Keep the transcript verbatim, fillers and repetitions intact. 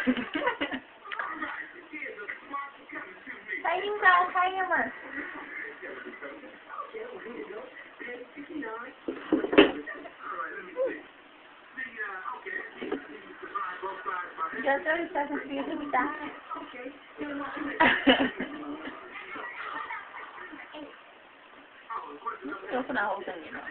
Kainin ka, kaya mo. Yo te estás haciendo mitad. Yo pun ako kanina.